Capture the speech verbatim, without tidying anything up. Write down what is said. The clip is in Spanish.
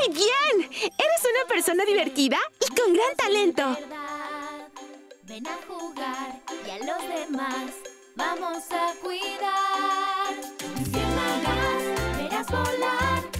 ¡Muy bien! Eres una persona divertida y con gran talento. Ven a jugar y a los demás vamos a cuidar. Luciérnagas, verás volar.